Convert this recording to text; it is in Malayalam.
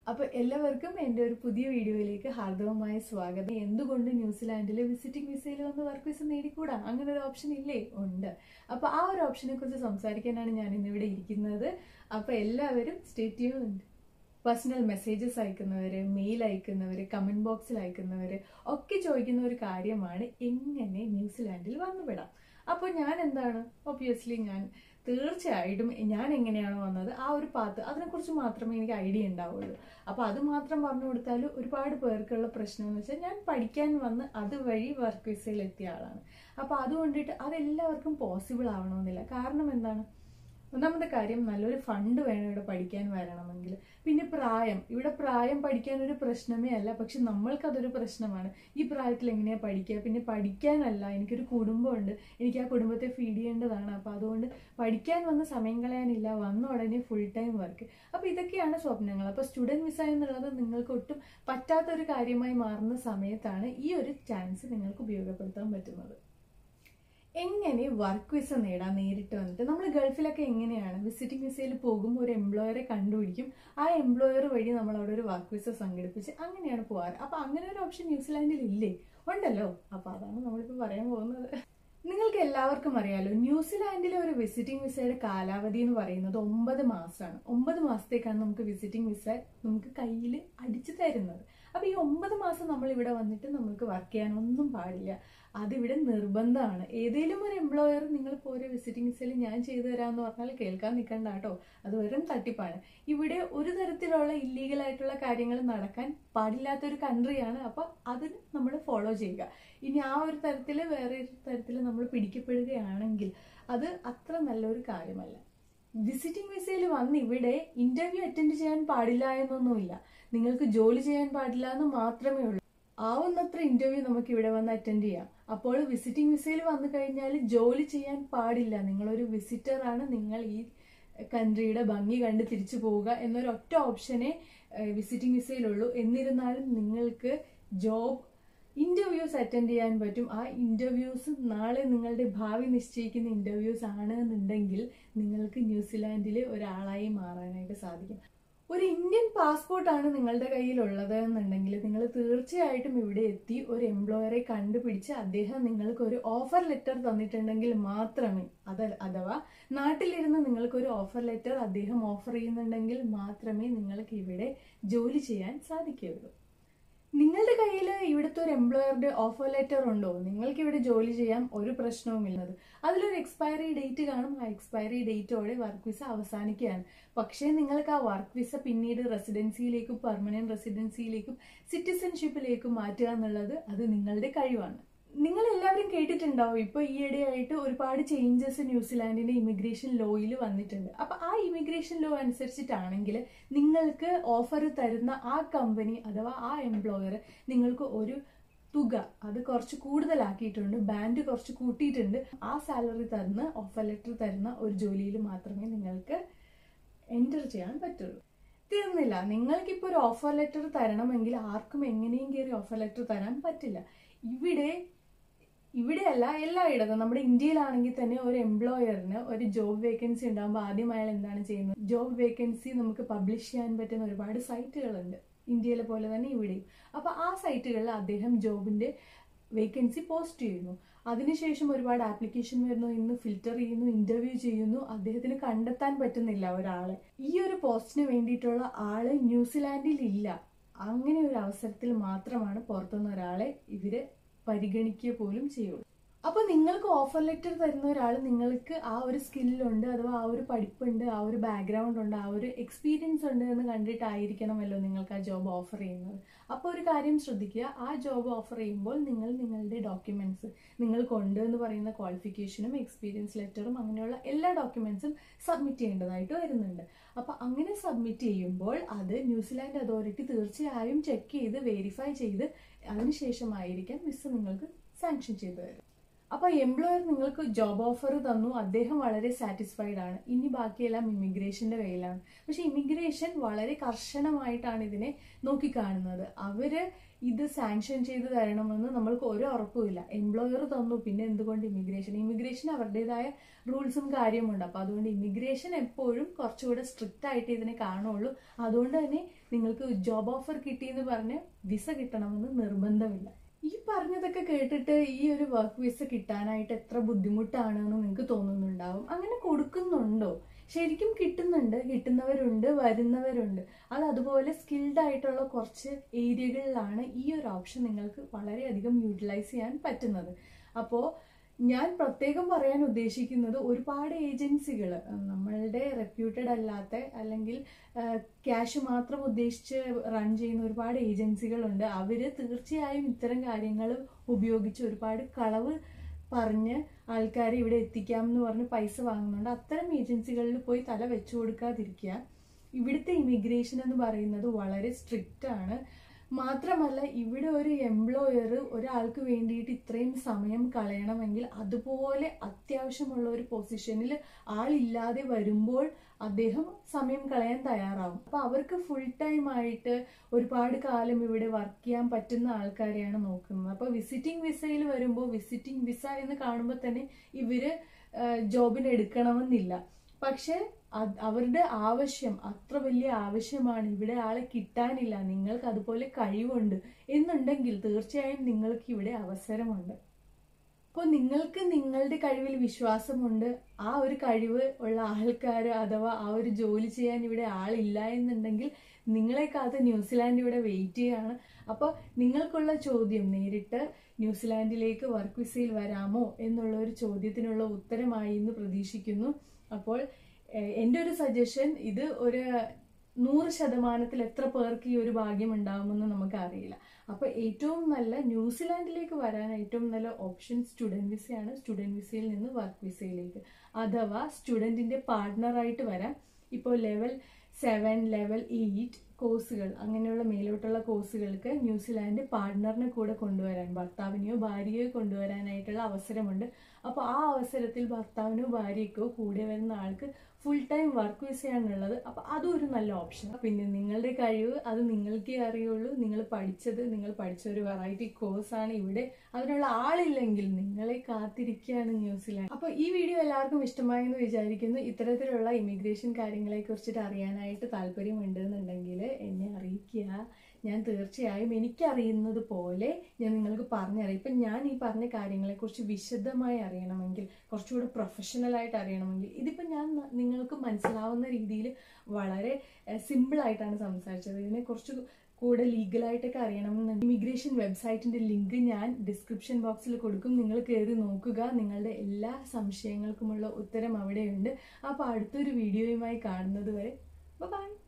അപ്പോൾ എല്ലാവർക്കും എൻ്റെ ഒരു പുതിയ വീഡിയോയിലേക്ക് ഹാർദവമായ സ്വാഗതം. എന്തുകൊണ്ട് ന്യൂസിലാൻഡിൽ വിസിറ്റിംഗ് വിസയിൽ വന്ന് വർക്ക് വിസ നേടിക്കൂടാ? അങ്ങനെ ഒരു ഓപ്ഷൻ ഇല്ലേ? ഉണ്ട്. അപ്പോൾ ആ ഒരു ഓപ്ഷനെ കുറിച്ച് സംസാരിക്കാനാണ് ഞാൻ ഇന്നിവിടെ ഇരിക്കുന്നത്. അപ്പോൾ എല്ലാവരും സ്റ്റേ ട്യൂൺഡ്. പേഴ്സണൽ മെസ്സേജസ് അയക്കുന്നവർ, മെയിൽ അയക്കുന്നവർ, കമന്റ് ബോക്സിൽ അയക്കുന്നവർ ഒക്കെ ചോദിക്കുന്ന ഒരു കാര്യമാണ് എങ്ങനെ ന്യൂസിലാൻഡിൽ വന്നുവിടാം. അപ്പോൾ ഞാൻ എന്താണ്, ഒബ്വിയസ്ലി ഞാൻ തീർച്ചയായിട്ടും ഞാൻ എങ്ങനെയാണോ വന്നത് ആ ഒരു പാത്ത് അതിനെക്കുറിച്ച് മാത്രമേ എനിക്ക് ഐഡിയ ഉണ്ടാവുള്ളൂ. അപ്പോൾ അത് മാത്രം പറഞ്ഞു കൊടുത്താൽ ഒരുപാട് പേർക്കുള്ള പ്രശ്നം എന്ന് വെച്ചാൽ ഞാൻ പഠിക്കാൻ വന്ന് അതുവഴി വർക്ക് വിസയിൽ എത്തിയ ആളാണ്. അപ്പോൾ അതുകൊണ്ടിട്ട് അതെല്ലാവർക്കും പോസിബിൾ ആവണമെന്നില്ല. കാരണം എന്താണ്, ഒന്നാമത്തെ കാര്യം നല്ലൊരു ഫണ്ട് വേണം ഇവിടെ പഠിക്കാൻ വരണമെങ്കിൽ. പിന്നെ പ്രായം, ഇവിടെ പ്രായം പഠിക്കാൻ ഒരു പ്രശ്നമേ അല്ല, പക്ഷെ നമ്മൾക്കതൊരു പ്രശ്നമാണ്. ഈ പ്രായത്തിൽ എങ്ങനെയാ പഠിക്കുക? പിന്നെ പഠിക്കാനല്ല, എനിക്കൊരു കുടുംബമുണ്ട്, എനിക്ക് ആ കുടുംബത്തെ ഫീഡ് ചെയ്യേണ്ടതാണ്. അപ്പോൾ അതുകൊണ്ട് പഠിക്കാൻ വന്ന് സമയം കളയാനില്ല, വന്ന ഉടനെ ഫുൾ ടൈം വർക്ക്. അപ്പോൾ ഇതൊക്കെയാണ് സ്വപ്നങ്ങൾ. അപ്പോൾ സ്റ്റുഡൻറ് വിസ എന്നുള്ളത് നിങ്ങൾക്ക് ഒട്ടും പറ്റാത്തൊരു കാര്യമായി മാറുന്ന സമയത്താണ് ഈ ഒരു ചാൻസ് നിങ്ങൾക്ക് ഉപയോഗപ്പെടുത്താൻ പറ്റുന്നത്. എങ്ങനെ വർക്ക് വിസ നേടാൻ നേരിട്ട് വന്നിട്ട് നമ്മൾ ഗൾഫിലൊക്കെ എങ്ങനെയാണ് വിസിറ്റിംഗ് വിസയിൽ പോകും, ഒരു എംപ്ലോയറെ കണ്ടുപിടിക്കും, ആ എംപ്ലോയർ വഴി നമ്മൾ അവിടെ ഒരു വർക്ക് വിസ സംഘടിപ്പിച്ച് അങ്ങനെയാണ് പോകാറ്. അപ്പോൾ അങ്ങനെ ഒരു ഓപ്ഷൻ ന്യൂസിലാൻഡിൽ ഇല്ലേ? ഉണ്ടല്ലോ. അപ്പോൾ അതാണ് നമ്മളിപ്പോൾ പറയാൻ പോകുന്നത്. നിങ്ങൾക്ക് എല്ലാവർക്കും അറിയാലോ, ന്യൂസിലാൻഡിലെ ഒരു വിസിറ്റിംഗ് വിസയുടെ കാലാവധി എന്ന് പറയുന്നത് 9 മാസമാണ്. 9 മാസത്തേക്കാണ് നമുക്ക് വിസിറ്റിംഗ് വിസ നമുക്ക് കയ്യിൽ അടിച്ചു തരുന്നത്. അപ്പോൾ ഈ 9 മാസം നമ്മൾ ഇവിടെ വന്നിട്ട് നമുക്ക് വർക്ക് ചെയ്യാനൊന്നും പാടില്ല. അതിവിടെ നിർബന്ധമാണ്. ഏതെങ്കിലും ഒരു എംപ്ലോയർ നിങ്ങളിപ്പോൾ ഒരു വിസിറ്റിംഗ് വിസയിൽ ഞാൻ ചെയ്തു തരാമെന്ന് പറഞ്ഞാൽ കേൾക്കാൻ നിൽക്കണ്ട കേട്ടോ, അത് വെറും തട്ടിപ്പാണ്. ഇവിടെ ഒരു തരത്തിലുള്ള ഇല്ലീഗലായിട്ടുള്ള കാര്യങ്ങൾ നടക്കാൻ പാടില്ലാത്തൊരു കൺട്രിയാണ്. അപ്പോൾ അതിന് നമ്മൾ ഫോളോ ചെയ്യുക. ഇനി ആ ഒരു തരത്തിൽ വേറെ ഒരു തരത്തിൽ നമ്മൾ പിടിക്കപ്പെടുകയാണെങ്കിൽ അത് അത്ര നല്ലൊരു കാര്യമല്ല. വിസിറ്റിംഗ് വിസയിൽ വന്ന് ഇവിടെ ഇന്റർവ്യൂ അറ്റൻഡ് ചെയ്യാൻ പാടില്ല എന്നൊന്നുമില്ല. നിങ്ങൾക്ക് ജോലി ചെയ്യാൻ പാടില്ല എന്ന് മാത്രമേ ഉള്ളൂ. ആവുന്നത്ര ഇന്റർവ്യൂ നമുക്ക് ഇവിടെ വന്ന് അറ്റൻഡ് ചെയ്യാം. അപ്പോൾ വിസിറ്റിംഗ് വിസയിൽ വന്നു കഴിഞ്ഞാൽ ജോലി ചെയ്യാൻ പാടില്ല. നിങ്ങളൊരു വിസിറ്റർ ആണ്, നിങ്ങൾ ഈ കൺട്രിയുടെ ഭംഗി കണ്ട് തിരിച്ചു പോവുക എന്നൊരു ഒറ്റ ഓപ്ഷനെ വിസിറ്റിംഗ് വിസയിലുള്ളൂ. എന്നിരുന്നാലും നിങ്ങൾക്ക് ജോബ് ഇന്റർവ്യൂസ് അറ്റൻഡ് ചെയ്യാൻ പറ്റും. ആ ഇന്റർവ്യൂസ് നാളെ നിങ്ങളുടെ ഭാവി നിശ്ചയിക്കുന്ന ഇന്റർവ്യൂസ് ആണ് എന്നുണ്ടെങ്കിൽ നിങ്ങൾക്ക് ന്യൂസിലാൻഡിലെ ഒരാളായി മാറാനായിട്ട് സാധിക്കും. ഒരു ഇന്ത്യൻ പാസ്പോർട്ടാണ് നിങ്ങളുടെ കയ്യിലുള്ളത് എന്നുണ്ടെങ്കിൽ നിങ്ങൾ തീർച്ചയായിട്ടും ഇവിടെ എത്തി ഒരു എംപ്ലോയറെ കണ്ടുപിടിച്ച് അദ്ദേഹം നിങ്ങൾക്ക് ഒരു ഓഫർ ലെറ്റർ തന്നിട്ടുണ്ടെങ്കിൽ മാത്രമേ, അഥവാ നാട്ടിലിരുന്ന് നിങ്ങൾക്കൊരു ഓഫർ ലെറ്റർ അദ്ദേഹം ഓഫർ ചെയ്യുന്നുണ്ടെങ്കിൽ മാത്രമേ നിങ്ങൾക്ക് ഇവിടെ ജോലി ചെയ്യാൻ സാധിക്കുകയുള്ളൂ. നിങ്ങളുടെ കയ്യിൽ ഇവിടുത്തെ ഒരു എംപ്ലോയറുടെ ഓഫർ ലെറ്റർ ഉണ്ടോ, നിങ്ങൾക്ക് ഇവിടെ ജോലി ചെയ്യാം, ഒരു പ്രശ്നവുമില്ലത്. അതിലൊരു എക്സ്പയറി ഡേറ്റ് കാണും. ആ എക്സ്പയറി ഡേറ്റോടെ വർക്ക് വിസ അവസാനിക്കുകയാണ്. പക്ഷേ നിങ്ങൾക്ക് ആ വർക്ക് വിസ പിന്നീട് റെസിഡൻസിയിലേക്കും പെർമനന്റ് റെസിഡൻസിയിലേക്കും സിറ്റിസൺഷിപ്പിലേക്കും മാറ്റുക എന്നുള്ളത് അത് നിങ്ങളുടെ കഴിവാണ്. നിങ്ങൾ എല്ലാവരും കേട്ടിട്ടുണ്ടാവും, ഇപ്പൊ ഈയിടെയായിട്ട് ഒരുപാട് ചേഞ്ചസ് ന്യൂസിലാൻഡിന്റെ ഇമിഗ്രേഷൻ ലോയിൽ വന്നിട്ടുണ്ട്. അപ്പൊ ആ ഇമിഗ്രേഷൻ ലോ അനുസരിച്ചിട്ടാണെങ്കിൽ നിങ്ങൾക്ക് ഓഫർ തരുന്ന ആ കമ്പനി അഥവാ ആ എംപ്ലോയർ നിങ്ങൾക്ക് ഒരു തുക അത് കുറച്ച് കൂടുതലാക്കിയിട്ടുണ്ട്, ബാൻഡ് കുറച്ച് കൂട്ടിയിട്ടുണ്ട്. ആ സാലറി തരുന്ന ഓഫർ ലെറ്റർ തരുന്ന ഒരു ജോലിയിൽ മാത്രമേ നിങ്ങൾക്ക് എൻറ്റർ ചെയ്യാൻ പറ്റുള്ളൂ. തീർന്നില്ല, നിങ്ങൾക്കിപ്പോൾ ഒരു ഓഫർ ലെറ്റർ തരണമെങ്കിൽ ആർക്കും എങ്ങനെയും കയറി ഓഫർ ലെറ്റർ തരാൻ പറ്റില്ല. ഇവിടെയല്ല, എല്ലായിടത്തും. നമ്മുടെ ഇന്ത്യയിലാണെങ്കിൽ തന്നെ ഒരു എംപ്ലോയറിന് ഒരു ജോബ് വേക്കൻസി ഉണ്ടാകുമ്പോൾ ആദ്യം അയാൾ എന്താണ് ചെയ്യുന്നത്, ജോബ് വേക്കൻസി നമുക്ക് പബ്ലിഷ് ചെയ്യാൻ പറ്റുന്ന ഒരുപാട് സൈറ്റുകളുണ്ട്, ഇന്ത്യയിലെ പോലെ തന്നെ ഇവിടെയും. അപ്പോൾ ആ സൈറ്റുകളിൽ അദ്ദേഹം ജോബിന്റെ വേക്കൻസി പോസ്റ്റ് ചെയ്യുന്നു. അതിനുശേഷം ഒരുപാട് ആപ്ലിക്കേഷൻ വരുന്നു, ഇന്ന് ഫിൽറ്റർ ചെയ്യുന്നു, ഇന്റർവ്യൂ ചെയ്യുന്നു. അദ്ദേഹത്തിന് കണ്ടെത്താൻ പറ്റുന്നില്ല ഒരാളെ. ഈ ഒരു പോസ്റ്റിന് വേണ്ടിയിട്ടുള്ള ആള് ന്യൂസിലാൻഡിൽ ഇല്ല. അങ്ങനെ ഒരു അവസരത്തിൽ മാത്രമാണ് പുറത്തുനിന്ന് ഒരാളെ ഇവര് പരിഗണിക്കുക പോലും ചെയ്യുള്ളൂ. അപ്പൊ നിങ്ങൾക്ക് ഓഫർ ലെറ്റർ തരുന്ന ഒരാൾ നിങ്ങൾക്ക് ആ ഒരു സ്കില്ലുണ്ട്, അഥവാ ആ ഒരു പഠിപ്പുണ്ട്, ആ ഒരു ബാക്ക്ഗ്രൗണ്ട് ഉണ്ട്, ആ ഒരു എക്സ്പീരിയൻസ് ഉണ്ട് എന്ന് കണ്ടിട്ടായിരിക്കണമല്ലോ നിങ്ങൾക്ക് ആ ജോബ് ഓഫർ ചെയ്യുന്നത്. അപ്പോൾ ഒരു കാര്യം ശ്രദ്ധിക്കുക, ആ ജോബ് ഓഫർ ചെയ്യുമ്പോൾ നിങ്ങൾ നിങ്ങളുടെ ഡോക്യുമെന്റ്സ്, നിങ്ങൾക്കുണ്ട് എന്ന് പറയുന്ന ക്വാളിഫിക്കേഷനും എക്സ്പീരിയൻസ് ലെറ്ററും അങ്ങനെയുള്ള എല്ലാ ഡോക്യുമെന്റ്സും സബ്മിറ്റ് ചെയ്യേണ്ടതായിട്ട് വരുന്നുണ്ട്. അപ്പൊ അങ്ങനെ സബ്മിറ്റ് ചെയ്യുമ്പോൾ അത് ന്യൂസിലാൻഡ് അതോറിറ്റി തീർച്ചയായും ചെക്ക് ചെയ്ത് വെരിഫൈ ചെയ്ത് അതിനുശേഷമായിരിക്കാം വിസ നിങ്ങൾക്ക് സാങ്ഷൻ ചെയ്തു തരും. അപ്പൊ എംപ്ലോയർ നിങ്ങൾക്ക് ജോബ് ഓഫർ തന്നു, അദ്ദേഹം വളരെ സാറ്റിസ്ഫൈഡ് ആണ്. ഇനി ബാക്കിയെല്ലാം ഇമിഗ്രേഷന്റെ കയ്യിലാണ്. പക്ഷെ ഇമിഗ്രേഷൻ വളരെ കർശനമായിട്ടാണ് ഇതിനെ നോക്കിക്കാണുന്നത്. അവര് ഇത് സാങ്ഷൻ ചെയ്ത് തരണമെന്ന് നമ്മൾക്ക് ഒരു ഉറപ്പുമില്ല. എംപ്ലോയർ തന്നു, പിന്നെ എന്തുകൊണ്ട് ഇമിഗ്രേഷൻ അവരുടേതായ റൂൾസും കാര്യമുണ്ട്. അപ്പൊ അതുകൊണ്ട് ഇമിഗ്രേഷൻ എപ്പോഴും കുറച്ചുകൂടെ സ്ട്രിക്റ്റ് ആയിട്ട് ഇതിനെ കാണുള്ളൂ. അതുകൊണ്ട് തന്നെ നിങ്ങൾക്ക് ജോബ് ഓഫർ കിട്ടിയെന്ന് പറഞ്ഞ് വിസ കിട്ടണമെന്ന് നിർബന്ധമില്ല. ഈ പറഞ്ഞതൊക്കെ കേട്ടിട്ട് ഈ ഒരു വർക്ക് വിസ കിട്ടാനായിട്ട് എത്ര ബുദ്ധിമുട്ടാണെന്ന് നിങ്ങൾക്ക് തോന്നുന്നുണ്ടാവും. അങ്ങനെ കൊടുക്കുന്നുണ്ടോ? ശരിക്കും കിട്ടുന്നുണ്ട്, കിട്ടുന്നവരുണ്ട്, വരുന്നവരുണ്ട്. അത് അതുപോലെ സ്കിൽഡ് ആയിട്ടുള്ള കുറച്ച് ഏരിയകളിലാണ് ഈ ഒരു ഓപ്ഷൻ നിങ്ങൾക്ക് വളരെയധികം യൂട്ടിലൈസ് ചെയ്യാൻ പറ്റുന്നത്. അപ്പോൾ ഞാൻ പ്രത്യേകം പറയാൻ ഉദ്ദേശിക്കുന്നത്, ഒരുപാട് ഏജൻസികൾ, നമ്മളുടെ റെപ്യൂട്ടഡ് അല്ലാത്ത അല്ലെങ്കിൽ ക്യാഷ് മാത്രം ഉദ്ദേശിച്ച് റൺ ചെയ്യുന്ന ഒരുപാട് ഏജൻസികളുണ്ട്. അവര് തീർച്ചയായും ഇത്തരം കാര്യങ്ങൾ ഉപയോഗിച്ച് ഒരുപാട് കളവ് പറഞ്ഞ് ആൾക്കാരെ ഇവിടെ എത്തിക്കാം എന്ന് പറഞ്ഞ് പൈസ വാങ്ങുന്നുണ്ട്. അത്തരം ഏജൻസികളിൽ പോയി തല വെച്ചു കൊടുക്കാതിരിക്കുക. ഇവിടുത്തെ ഇമിഗ്രേഷൻ എന്ന് പറയുന്നത് വളരെ സ്ട്രിക്റ്റ് ആണ്. മാത്രമല്ല, ഇവിടെ ഒരു എംപ്ലോയർ ഒരാൾക്ക് വേണ്ടിയിട്ട് ഇത്രയും സമയം കളയണമെങ്കിൽ അതുപോലെ അത്യാവശ്യമുള്ള ഒരു പൊസിഷനിൽ ആളില്ലാതെ വരുമ്പോൾ അദ്ദേഹം സമയം കളയാൻ തയ്യാറാവും. അപ്പൊ അവർക്ക് ഫുൾ ടൈം ആയിട്ട് ഒരുപാട് കാലം ഇവിടെ വർക്ക് ചെയ്യാൻ പറ്റുന്ന ആൾക്കാരെയാണ് നോക്കുന്നത്. അപ്പൊ വിസിറ്റിംഗ് വിസയിൽ വരുമ്പോൾ, വിസിറ്റിംഗ് വിസ എന്ന് കാണുമ്പോൾ തന്നെ ഇവര് ജോബിന് എടുക്കണമെന്നില്ല. പക്ഷെ അവരുടെ ആവശ്യം അത്ര വലിയ ആവശ്യമാണ്, ഇവിടെ ആളെ കിട്ടാനില്ല, നിങ്ങൾക്ക് അതുപോലെ കഴിവുണ്ട് എന്നുണ്ടെങ്കിൽ തീർച്ചയായും നിങ്ങൾക്ക് ഇവിടെ അവസരമുണ്ട്. അപ്പോൾ നിങ്ങൾക്ക് നിങ്ങളുടെ കഴിവിൽ വിശ്വാസമുണ്ട്, ആ ഒരു കഴിവ് ഉള്ള ആൾക്കാർ അഥവാ ആ ഒരു ജോലി ചെയ്യാൻ ഇവിടെ ആളില്ല എന്നുണ്ടെങ്കിൽ നിങ്ങളെ കാത്ത് ന്യൂസിലാൻഡ് ഇവിടെ വെയിറ്റ് ചെയ്യാണ്. അപ്പോൾ നിങ്ങൾക്കുള്ള ചോദ്യം, നേരിട്ട് ന്യൂസിലാൻഡിലേക്ക് വർക്ക് വിസയിൽ വരാമോ എന്നുള്ള ഒരു ചോദ്യത്തിനുള്ള ഉത്തരമായി എന്ന് പ്രതീക്ഷിക്കുന്നു. അപ്പോൾ എൻ്റെ ഒരു സജഷൻ, ഇത് ഒരു 100% എത്ര പേർക്ക് ഈ ഒരു ഭാഗ്യം ഉണ്ടാവുമെന്ന് നമുക്ക് അറിയില്ല. അപ്പൊ ഏറ്റവും നല്ല, ന്യൂസിലാൻഡിലേക്ക് വരാൻ ഏറ്റവും നല്ല ഓപ്ഷൻ സ്റ്റുഡന്റ് വിസയാണ്. സ്റ്റുഡന്റ് വിസയിൽ നിന്ന് വർക്ക് വിസയിലേക്ക്, അഥവാ സ്റ്റുഡന്റിന്റെ പാർട്ട്ണറായിട്ട് വരാം. ഇപ്പോൾ ലെവൽ 7, ലെവൽ 8 കോഴ്സുകൾ, അങ്ങനെയുള്ള മേലോട്ടുള്ള കോഴ്സുകൾക്ക് ന്യൂസിലാൻഡ് പാർട്ട്ണറിനെ കൂടെ കൊണ്ടുവരാൻ, ഭർത്താവിനെയോ ഭാര്യയോ കൊണ്ടുവരാനായിട്ടുള്ള അവസരമുണ്ട്. അപ്പോൾ ആ അവസരത്തിൽ ഭർത്താവിനോ ഭാര്യയ്ക്കോ കൂടെ വരുന്ന ആൾക്ക് ഫുൾ ടൈം വർക്ക് വിസയാണുള്ളത്. അപ്പൊ അതും ഒരു നല്ല ഓപ്ഷൻ. പിന്നെ നിങ്ങളുടെ കഴിവ് അത് നിങ്ങൾക്കേ അറിയുള്ളൂ. നിങ്ങൾ പഠിച്ച ഒരു വെറൈറ്റി കോഴ്സാണ് ഇവിടെ. അതിനുള്ള ആളില്ലെങ്കിൽ നിങ്ങളെ കാത്തിരിക്കുകയാണ് ന്യൂസിലാൻഡ്. അപ്പൊ ഈ വീഡിയോ എല്ലാവർക്കും ഇഷ്ടമായെന്ന് വിചാരിക്കുന്നു. ഇത്തരത്തിലുള്ള ഇമിഗ്രേഷൻ കാര്യങ്ങളെ കുറിച്ചിട്ട് അറിയാനായിട്ട് താല്പര്യമുണ്ട് എന്നുണ്ടെങ്കിൽ എന്നെ അറിയിക്കുക. ഞാൻ തീർച്ചയായും എനിക്കറിയുന്നത് പോലെ ഞാൻ നിങ്ങൾക്ക് പറഞ്ഞറിയാം. ഇപ്പം ഞാൻ ഈ പറഞ്ഞ കാര്യങ്ങളെക്കുറിച്ച് വിശദമായി അറിയണമെങ്കിൽ, കുറച്ചുകൂടെ പ്രൊഫഷണലായിട്ട് അറിയണമെങ്കിൽ, ഇതിപ്പോൾ ഞാൻ നിങ്ങൾക്ക് മനസ്സിലാവുന്ന രീതിയിൽ വളരെ സിമ്പിളായിട്ടാണ് സംസാരിച്ചത്. ഇതിനെ കുറച്ച് കൂടെ ലീഗലായിട്ടൊക്കെ അറിയണമെന്നുണ്ട്. ഇമിഗ്രേഷൻ വെബ്സൈറ്റിന്റെ ലിങ്ക് ഞാൻ ഡിസ്ക്രിപ്ഷൻ ബോക്സിൽ കൊടുക്കും. നിങ്ങൾ കയറി നോക്കുക. നിങ്ങളുടെ എല്ലാ സംശയങ്ങൾക്കുമുള്ള ഉത്തരം അവിടെയുണ്ട്. അപ്പോൾ അടുത്തൊരു വീഡിയോയുമായി കാണുന്നത് വരെ ബൈ.